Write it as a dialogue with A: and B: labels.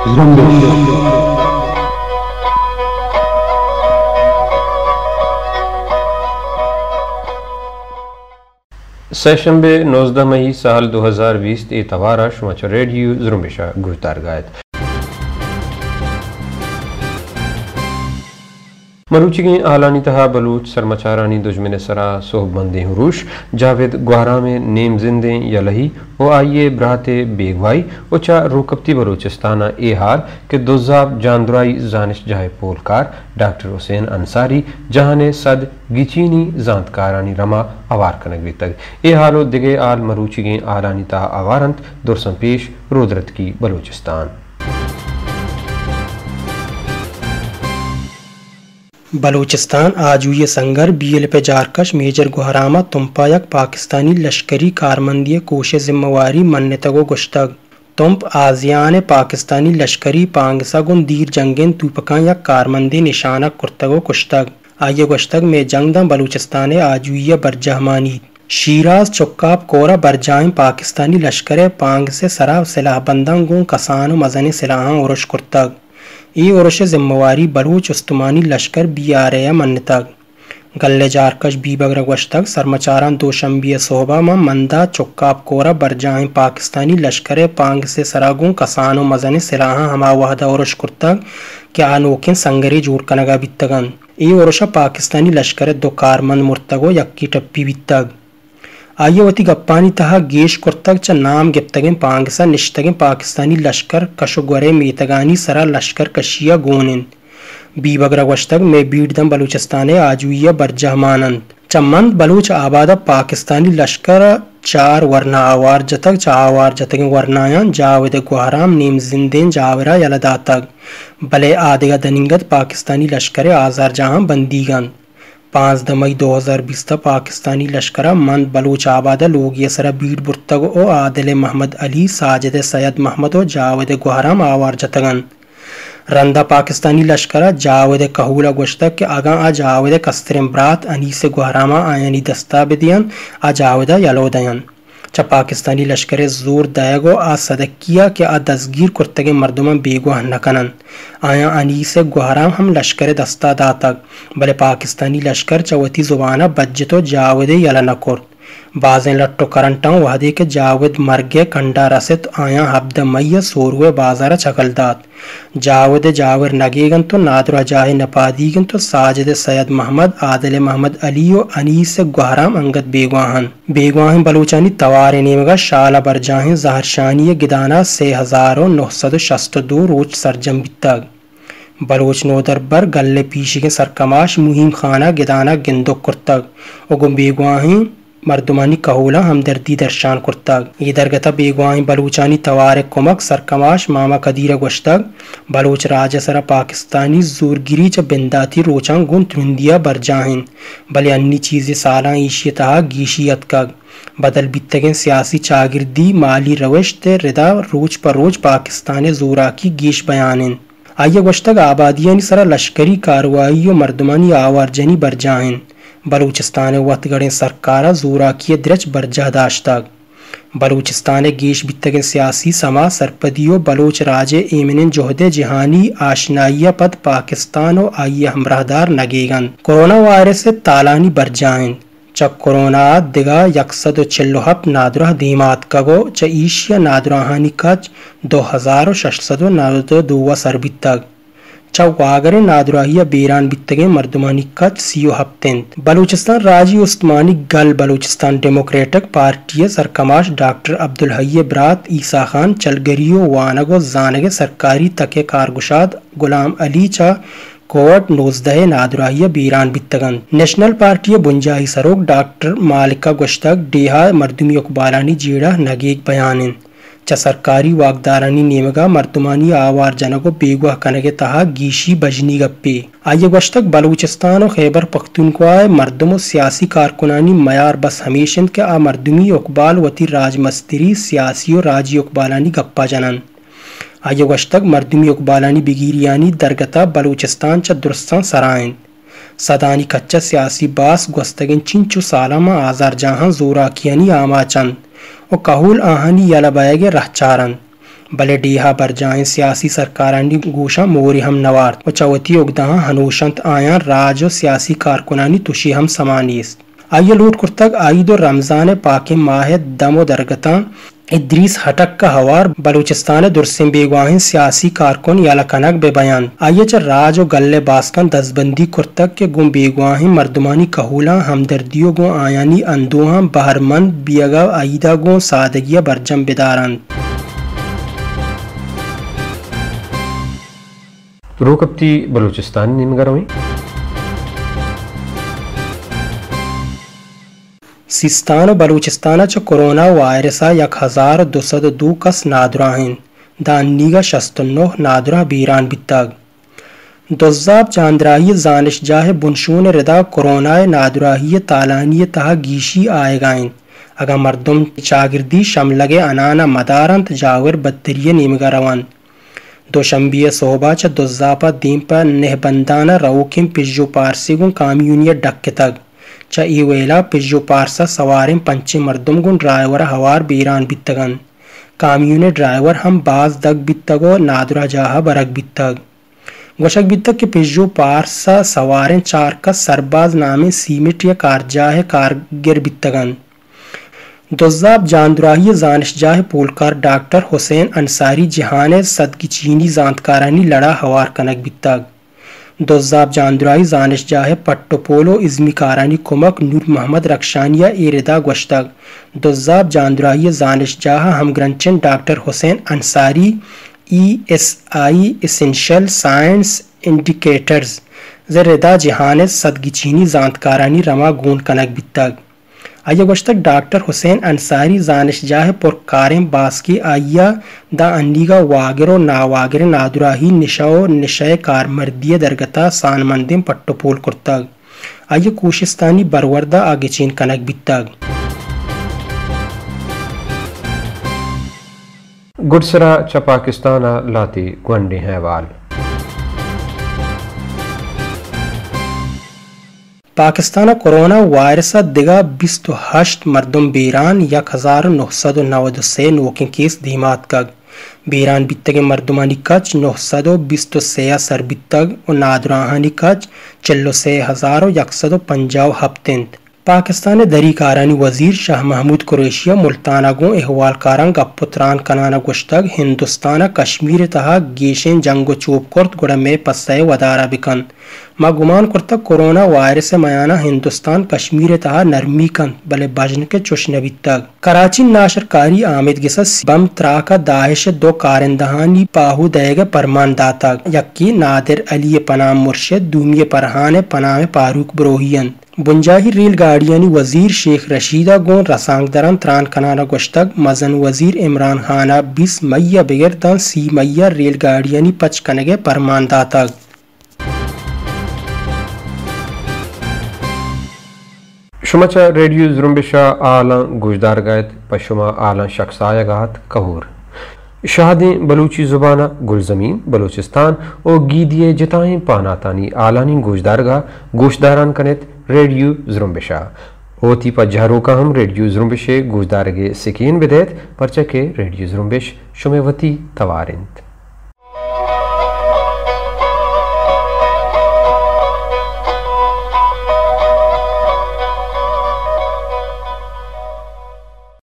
A: سهشنبه 19 مئی سال 2020 اتوارا شما چه رادیو زرمبشا گوشتار گاید. مروچی آلانی تہا بلوچ سرمچارانی دجمن سرا صحب بندیں روش جاوید گوہرا میں نیم زندیں یا لہی او آئیے براتے بیگوائی او چا روکبتی بلوچستانہ اے حال کہ دوزاب جاندرائی زانش جہے پولکار ڈاکٹر حسین انصاری جہانے صد گیچینی زانتکارانی رما آوار کنگوی تک اے حالو دگے آل مروچی آلانی تہا آوارنت درسن پیش رودرت کی بلوچستان.
B: بلوچستان آجوی سنگر بیل پہ جارکش میجر گوہرامہ تمپا یک پاکستانی لشکری کارمندی کوش ذمہ واری منتگو گشتگ تمپ آزیان پاکستانی لشکری پانگسا گن دیر جنگین توپکان یک کارمندی نشانہ کرتگو کشتگ آئیے گشتگ میں جنگ دن بلوچستان آجوی برجہمانی شیراز چکاب کورا برجائیں پاکستانی لشکر پانگ سے سرا سلاح بندان گون کسان و مزن سلاحاں ارش کرتگ ای ارش ذمواری بلوچ استمانی لشکر بی آریا منتگ گلے جارکش بی بگر گوشتگ سرمچاران دوشنبی صوبہ میں مندہ چکاب کورا برجائیں پاکستانی لشکر پانگ سے سراگون کسان و مزن سلاحاں ہما وحدہ ارش کرتگ کہ آنوکن سنگری جوڑ کنگا بیتگن ای ارش پاکستانی لشکر دو کارمند مرتگو یکی ٹپی بیتگ آئیے وتی گپانی تہا گیش کرتگ چا نام گپتگیں پانگسا نشتگیں پاکستانی لشکر کشو گورے میتگانی سرا لشکر کشیا گونن بی بگر گوشتگ میں بیٹ دم بلوچستان آجویہ برجہمانند چمند بلوچ آبادہ پاکستانی لشکر چار ورنہ آوار جتگ چا آوار جتگیں ورنایان جاود گوہرام نیم زندین جاورہ یلداتگ بلے آدگا دننگت پاکستانی لشکر آزار جہاں بندیگن 5 مئی 2020 پاکستانی لشکرہ مند بلوچ آبادہ لوگ یہ سرا بیٹ برتگ او عادل محمد علی ساجد سید محمد و جاود گوہرام آوار جتگن رندہ پاکستانی لشکرہ جاود کہولا گوشتگ کہ آگاں آ جاود کسترم برات انیس گوہراما آیانی دستا بدین آ جاودہ یلو دین چا پاکستانی لشکر زور دائگو آ صدقیہ کہ آ دزگیر کرتگے مردمان بیگوہ نکنن آیا انیس گوہرام ہم لشکر دستا داتگ بلے پاکستانی لشکر چوتی زبانہ بجتو جاود یلا نکر بازیں لٹو کرنٹاں وحدے کے جاود مرگے کنڈا رست آیا حبد مئی سوروے بازار چکل دات جاود جاور نگیگن تو نادر جاہ نپادیگن تو ساجد سید محمد عادل محمد علی و انیس گوہرام انگت بیگواہن بلوچانی توار نیمگا شالہ برجاہن زہرشانی گدانا 3962 روچ سرجم بیتگ بلوچ نودر بر گلے پیشی کے سرکماش مہیم خانہ گدانا گندو کرتگ اگم بیگواہن مردمانی کہولا ہمدردی درشان کرتگ یہ درگتا بیگوائیں بلوچانی توارک کمک سرکماش ماما قدیر گوشتگ بلوچ راج سرا پاکستانی زورگیری چا بنداتی روچان گن ترندیا برجاہن بلے انی چیز سالاں ایشیتہا گیشیت کگ بدل بیتگیں سیاسی چاگردی مالی روشت ردا روچ پر روچ پاکستان زورا کی گیش بیانن آئیے گوشتگ آبادیانی سرا لشکری کاروائی و مردمانی آوار جنی برجاہن بلوچستان وقت گڑیں سرکارہ زورا کی درچ برجہ داشتاگ بلوچستان گیش بیتگیں سیاسی سما سرپدیو بلوچ راج ایمنن جہد جہانی آشنائیہ پد پاکستان و آئیہ ہمراہدار نگیگن کرونا وائرس سے تالانی برجائن چک کرونا دگا 147 نادرہ دیمات کگو چا ایشیا نادرہانی کچ 2692 سر بیتگ چواگر نادراہیہ بیران بیتگیں مردمانی کچ 30 ہفتند بلوچستان راجی استمانی گل بلوچستان ڈیموکریٹک پارٹی سرکماش ڈاکٹر عبدالحی برات عیسیٰ خان چلگریو وانگو زانگ سرکاری تک کارگشاد غلام علی چا کوٹ 19 نادراہیہ بیران بیتگن نیشنل پارٹی بنجائی سروک ڈاکٹر مالکہ گوشتگ ڈیہا مردمی اقبالانی جیڑا نگیگ بیانن چا سرکاری واقدارانی نیمگا مردمانی آوار جنگو بیگوہ کنگے تہا گیشی بجنی گپے آئیے گوشتک بلوچستان و خیبر پختونخوا مردم و سیاسی کارکنانی معیار بس ہمیشن کے آ مردمی اقبال وتی راج مستری سیاسی و راجی اقبالانی گپا جنن آئیے گوشتک مردمی اقبالانی بگیریانی درگتا بلوچستان چا درستان سرائن صدانی کچا سیاسی باس گوستگن چنچو سالما آزار جہاں زورا کیانی آما چند و کہول آہانی یلا بیگ رہ چارن बले डीहा बरजाएं सियासी सरकारानी गोशा मोरी हम नवार व चवती उगदहा हनूशंत आया राज व सियासी कारकुनानी तुशी हम समानीस आइए लूट कुर्तक आईदो रमजान पाके माह दमो दरगता इद्रीस हटक का हवार बलूचिस्तान दुरसिम बेगवाहिन सियासी कारकुन याला कनक बेबयान आइए च राज व गल्ले बास्कन दसबंदी कुर्तक के गुम बेगवाहिन मर्दमानी कहूला हमदर्दियों गो आयानी अंदोहा बहरमंद बियगा आईदा गो सादगिया बरजम बेदारन
A: रोकप्ती बलूचिस्तान निमगरवी
B: सिस्तान बलूचिस्तान च कोरोना वायरसा 1202 कस नादुराहिन दानिगा 69 नादुरा बीरान बित्ताग दोज़ाब चांद्राही जानिश जाहे बुनशून रिदा कोरोना नादुराही तालानी तहा गीशी आएगाइन अगा मर्दम चागिर्दी शमलगे अनाना मदारंत जावर बत्तरिय नीमगा रवान दोशंबिय सोहबा च दोज़ापा दीम पर नेहबंदाना रऊकिम पिज्जो पारसिगुन कामयूनिय डक्के तक च इवेला पिज्जो पारसा सवारिम पंचे मर्दम गुन ड्राइवर हवार बीरान बित्तगन कामयूने ड्राइवर हम बाज दग बित्तगो नादुरा जाहा बरक बित्तग गोशक बित्तग के पिज्जो पारसा सवारिन चार का सरबाज नामे सीमिट या कारजाह कारगिर बित्तगन दोज़ाब जानदुराही जानिश जाह पोलकार डॉक्टर हुसैन अंसारी जहान सदकी चीनी जानकारानी लड़ा हवार कनक बित्तग दोज़ाब जानदुराही जानिश जाह पट्टोपोलो इज़मी कारानी कुमक नूर मोहम्मद रक्षानिया एरिदा गोश्तग दोज़ाब जानदुराही जानिश जाह हमग्रंचन doctor Hussain Ansari ESI essential science indicators जरेदा जहान सदगी चीनी जानकारानी रमा गून कनक बित्तग आइया गोश्तक डॉक्टर हुसैन अंसारी जानिश जाह पुरकारें बास्की आइया दा अन्नीगा वागिरो नावागिर नादुराही निशाओ निशय कारमर्दिय दरगता सानमंदिम पट्टोपोल कुर्तग आइया कोशिस्तानी बरवरदा आगे चीन कनक बित्तग
A: गुडसरा च पाकिस्ताना लाती ग्वंडे हैवाल
B: पाकिस्तान कोरोना वायरस दिगा 28 मर्दम बीरान 1993 नोकिन केस धीमात कग बीरान बित्तगे मर्दमानी कच 923 सर बित्तग और नादुराहानी कच 150 हफ्तेंत पाकिस्तान दरी कारानी वजीर शाह महमूद कुरैशिया मुल्ताना गो अहवाल कारंग गपुत्रान कनाना गुश्तग हिंदुस्तान कश्मीर तहा गेशें जंगो चूप कुर्त गुड़ा में पस्से वदारा बिकन मा गुमान कुर्तक कोरोना वायरस मयाना हिंदुस्तान कश्मीर तहा नरमी कन बले बजन के चुशनबी तक कराची नाशरकारी आमिद गिसस बम त्राका दाहिश दो कारिंदहानी पाहु देग परमान दाता यक्की नादिर अली पनाम मुर्शिद दूमिय परहान पनाम पारूक ब्रोहियन बुंजाही रेलगाड़ियानी वजीर शेख रशीदा गो रसांग दरन त्रान कनाना गुश्तग मजन वजीर इमरान खाना 20 मैया बेगरदान सी मैया रेलगाड़ियानी पच कनगे परमान दाता
A: शुमाचा रेडियो जुरुम्बिशा आला गुजदार गायत पशुमा आला शख्साया गात कहूर शाहदें बलूची जुबाना गुलजमीन बलूचिस्तान और गीदिये जिताएं पानातानी आलानी गुजदारगा गोशदारान कनेत रेडियो जुरुम्बिशा ओती पज्जारों का हम रेडियो जुरुम्बिशे गुजदारगे सिकीन विदेत परचके रेडियो जुरुम्बिश शुमेवती तवारिंत